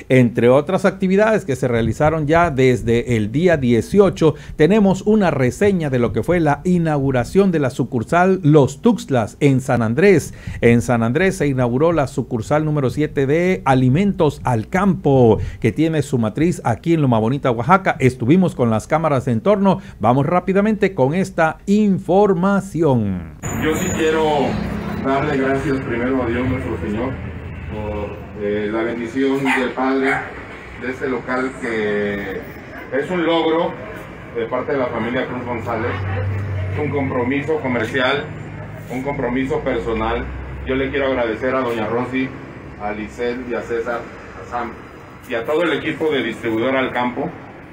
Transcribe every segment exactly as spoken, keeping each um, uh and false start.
Entre otras actividades que se realizaron ya desde el día dieciocho, tenemos una reseña de lo que fue la inauguración de la sucursal Los Tuxtlas en San Andrés. En San Andrés se inauguró la sucursal número siete de Alimentos al Campo, que tiene su matriz aquí en Loma Bonita, Oaxaca. Estuvimos con las cámaras de entorno. Vamos rápidamente con esta información. Yo sí quiero darle gracias primero a Dios nuestro Señor por eh, la bendición del Padre de este local, que es un logro de parte de la familia Cruz González, es un compromiso comercial, un compromiso personal. Yo le quiero agradecer a doña Rosy, a Lisel y a César, a Sam y a todo el equipo de Distribuidora al Campo,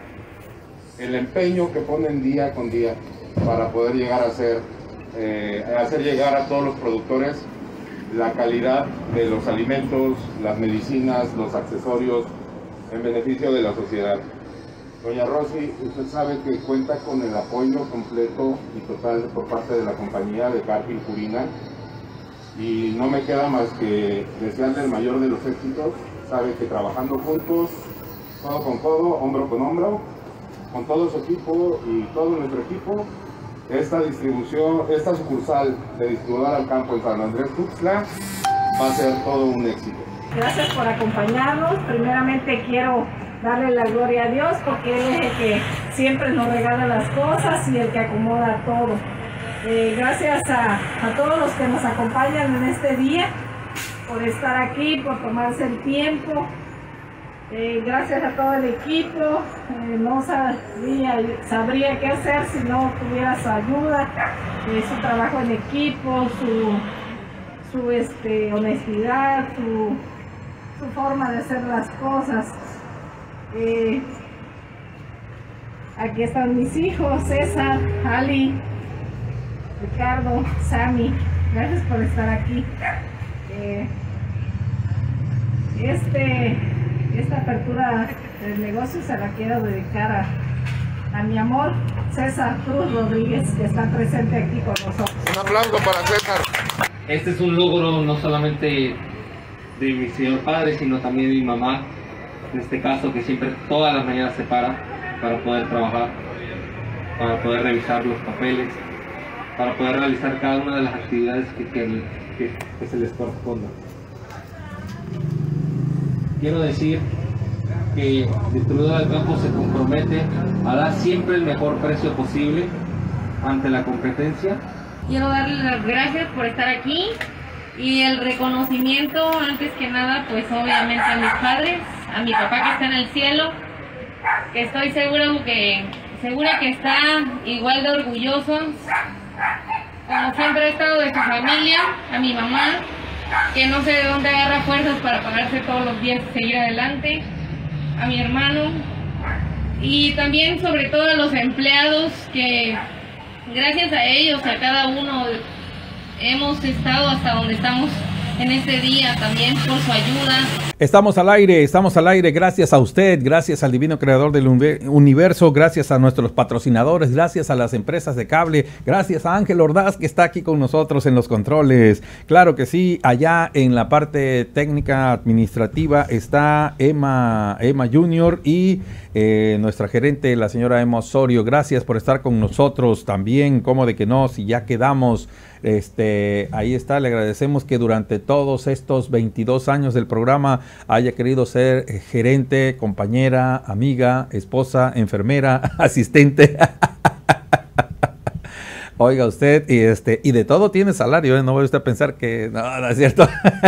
el empeño que ponen día con día para poder llegar a ser, eh, hacer llegar a todos los productores la calidad de los alimentos, las medicinas, los accesorios en beneficio de la sociedad. Doña Rosy, usted sabe que cuenta con el apoyo completo y total por parte de la compañía de Cargill Purina, y no me queda más que desearle el mayor de los éxitos. Sabe que trabajando juntos, codo con codo, hombro con hombro, con todo su equipo y todo nuestro equipo, esta distribución, esta sucursal de Distribuidora al Campo en San Andrés Tuxtla va a ser todo un éxito. Gracias por acompañarnos. Primeramente quiero darle la gloria a Dios, porque Él es el que siempre nos regala las cosas y el que acomoda todo. Eh, gracias a, a todos los que nos acompañan en este día, por estar aquí, por tomarse el tiempo. Eh, gracias a todo el equipo. Eh, no sabría, sabría qué hacer si no tuviera su ayuda, eh, su trabajo en equipo, su, su este, honestidad, su, su forma de hacer las cosas. Eh, aquí están mis hijos, César, Ali, Ricardo, Sammy. Gracias por estar aquí. Eh, este, esta apertura del negocio se la quiero dedicar a, a mi amor, César Cruz Rodríguez, que está presente aquí con nosotros. Un aplauso para César. Este es un logro no solamente de mi señor padre, sino también de mi mamá, en este caso, que siempre todas las mañanas se para para poder trabajar, para poder revisar los papeles, para poder realizar cada una de las actividades que, que, que, que se les corresponda. Quiero decir que Distribuidora al Campo se compromete a dar siempre el mejor precio posible ante la competencia. Quiero darle las gracias por estar aquí y el reconocimiento, antes que nada, pues obviamente a mis padres, a mi papá que está en el cielo, que estoy seguro que, segura que está igual de orgulloso, como siempre he estado, de su familia, a mi mamá, que no sé de dónde agarra fuerzas para pararse todos los días y seguir adelante, a mi hermano, y también sobre todo a los empleados, que gracias a ellos, a cada uno, hemos estado hasta donde estamos en este día, también por su ayuda. Estamos al aire, estamos al aire gracias a usted, gracias al divino creador del universo, gracias a nuestros patrocinadores, gracias a las empresas de cable, gracias a Ángel Ordaz, que está aquí con nosotros en los controles. Claro que sí, allá en la parte técnica administrativa está Emma, Emma Junior y eh, nuestra gerente, la señora Emma Osorio. Gracias por estar con nosotros también, como de que no, si ya quedamos. Este, ahí está, le agradecemos que durante todos estos veintidós años del programa haya querido ser gerente, compañera, amiga, esposa, enfermera, asistente. Oiga usted, y este, y de todo tiene salario, ¿eh? No vaya usted a pensar que no, no es cierto.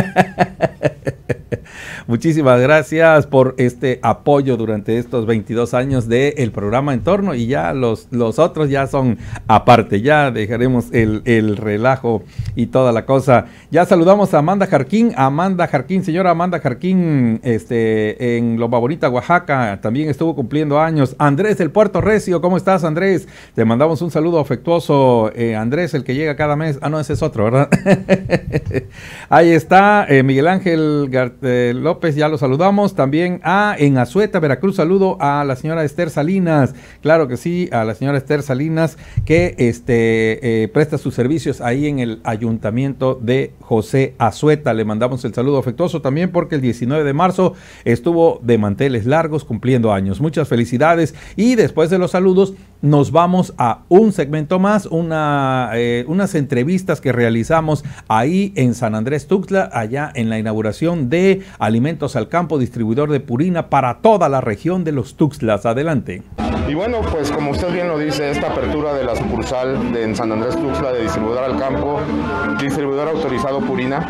Muchísimas gracias por este apoyo durante estos veintidós años del programa Entorno, y ya los, los otros ya son aparte, ya dejaremos el, el relajo y toda la cosa. Ya saludamos a Amanda Jarquín, Amanda Jarquín, señora Amanda Jarquín, este, en Loma Bonita, Oaxaca, también estuvo cumpliendo años. Andrés del Puerto Recio, ¿cómo estás, Andrés? Te mandamos un saludo afectuoso, eh, Andrés, el que llega cada mes. Ah, no, ese es otro, ¿verdad? Ahí está, eh, Miguel Ángel Gar eh, López López, ya lo saludamos. También a en Azueta, Veracruz, saludo a la señora Esther Salinas. Claro que sí, a la señora Esther Salinas, que este eh, presta sus servicios ahí en el ayuntamiento de José Azueta. Le mandamos el saludo afectuoso también porque el diecinueve de marzo estuvo de manteles largos cumpliendo años. Muchas felicidades. Y después de los saludos nos vamos a un segmento más, una, eh, unas entrevistas que realizamos ahí en San Andrés Tuxtla, allá en la inauguración de Alimentos al Campo, distribuidor de Purina para toda la región de los Tuxtlas. Adelante. Y bueno, pues como usted bien lo dice, esta apertura de la sucursal de en San Andrés Tuxtla de distribuidor al campo, distribuidor autorizado Purina,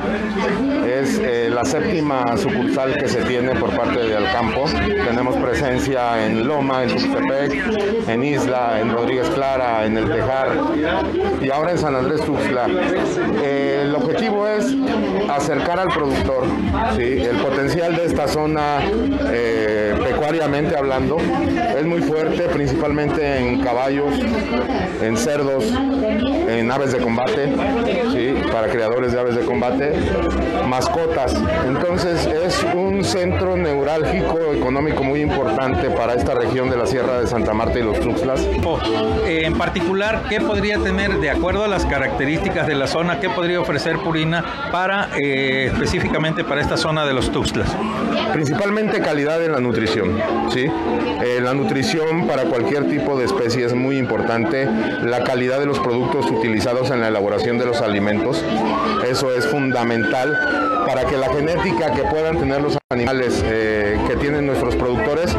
es eh, la séptima sucursal que se tiene por parte de Alcampo. Tenemos presencia en Loma, en Tuxtepec, en Isla, en Rodríguez Clara, en El Tejar y ahora en San Andrés Tuxtla. Eh, el objetivo es acercar al productor, ¿sí? El potencial de esta zona, eh, pecuariamente hablando, es muy fuerte, principalmente en caballos, en cerdos, en aves de combate, ¿sí? Para criadores de aves de combate, mascotas. Entonces es un centro neurálgico económico muy importante para esta región de la Sierra de Santa Marta y los Tuxtlas. En particular, ¿qué podría tener, de acuerdo a las características de la zona, qué podría ofrecer Purina para eh, específicamente para esta zona de los Tuxtlas? Principalmente calidad en la nutrición, ¿sí? Eh, la nutrición para cualquier tipo de especie es muy importante, la calidad de los productos utilizados en la elaboración de los alimentos, eso es fundamental para que la genética que puedan tener los animales eh, que tienen nuestros productores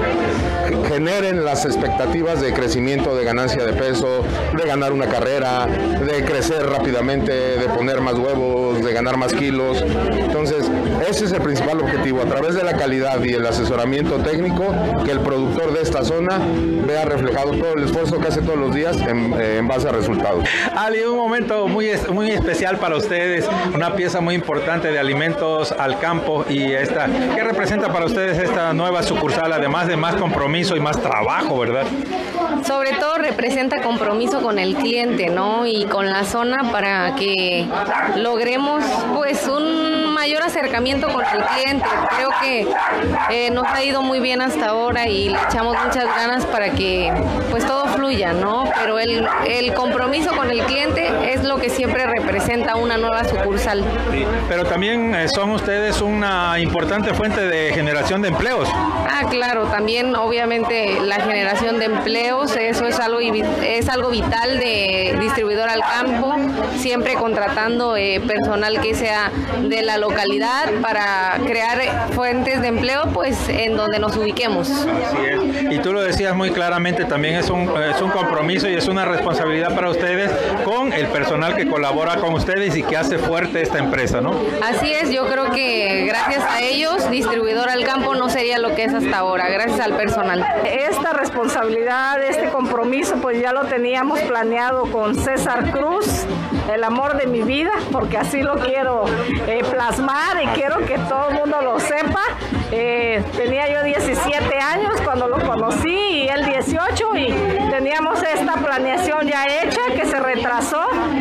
generen las expectativas de crecimiento, de ganancia de peso, de ganar una carrera, de crecer rápidamente, de poner más huevos, de ganar más kilos. Entonces, ese es el principal objetivo, a través de la calidad y el asesoramiento técnico, que el productor de esta zona vea reflejado todo el esfuerzo que hace todos los días en, en base a resultados. Ali, un momento muy, muy especial para ustedes, una pieza muy importante de Alimentos al Campo y esta, ¿qué representa para ustedes esta nueva sucursal, además de más compromiso y más trabajo, verdad? Sobre todo representa compromiso con el cliente, ¿no? Y con la zona para que logremos pues un mayor acercamiento con el cliente. Creo que eh, nos ha ido muy bien hasta ahora y le echamos muchas ganas para que pues todo fluya, ¿no? Pero el, el compromiso con el cliente es lo que siempre representa una nueva sucursal. Sí, pero también eh, son ustedes una importante fuente de generación de empleos. Ah, claro, también obviamente la generación de empleos, eso es algo, es algo vital de distribuidor al campo, siempre contratando eh, personal que sea de la localidad para crear fuentes de empleo pues en donde nos ubiquemos. Así es, y tú lo decías muy claramente, también es un, es un compromiso y es una responsabilidad para ustedes con el personal que colabora con ustedes y que hace fuerte esta empresa, ¿no? Así es, yo creo que gracias a ellos, distribuidor al campo no sería lo que es hasta ahora, gracias al personal. Esta responsabilidad, este compromiso, pues ya lo teníamos planeado con César Cruz, el amor de mi vida, porque así lo quiero eh, plasmar y quiero que todo el mundo lo sepa. Eh, tenía yo diecisiete años cuando lo conocí y él dieciocho y teníamos esta planeación ya hecha que se retrasó,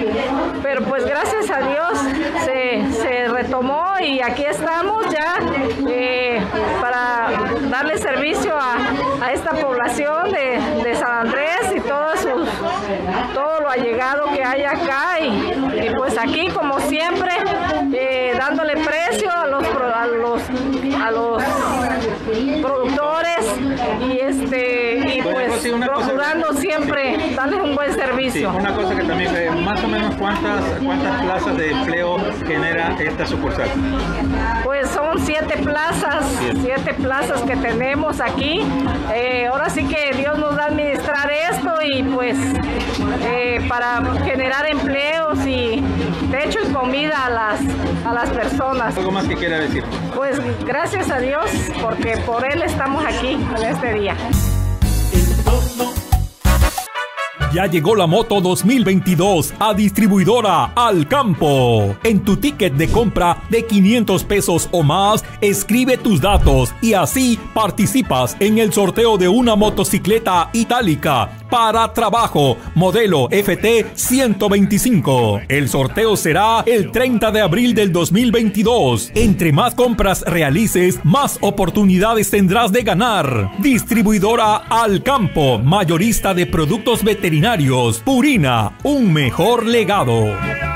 pero pues gracias a Dios se, se retomó y aquí estamos ya eh, para darle servicio a, a esta población de, de San Andrés y todo, su, todo lo allegado que hay acá y, y pues aquí como siempre eh, dándole precio a los, a los, a los productores y este y pues sí, procurando que, siempre darles un buen servicio. Sí, una cosa que también eh, más o menos cuántas cuántas plazas de empleo genera esta sucursal. Pues son siete plazas, Bien. siete plazas que tenemos aquí. Eh, ahora sí que Dios nos da a administrar esto y pues eh, para generar empleos y techo y comida a las a las personas. ¿Algo más que quiera decir? Pues gracias a Dios porque por él estamos aquí en este día. Ya llegó la moto dos mil veintidós a distribuidora Al Campo. En tu ticket de compra de quinientos pesos o más, escribe tus datos y así participas en el sorteo de una motocicleta itálica para trabajo, modelo F T ciento veinticinco. El sorteo será el treinta de abril del dos mil veintidós. Entre más compras realices, más oportunidades tendrás de ganar. Distribuidora Al Campo, mayorista de productos veterinarios. Purina, un mejor legado.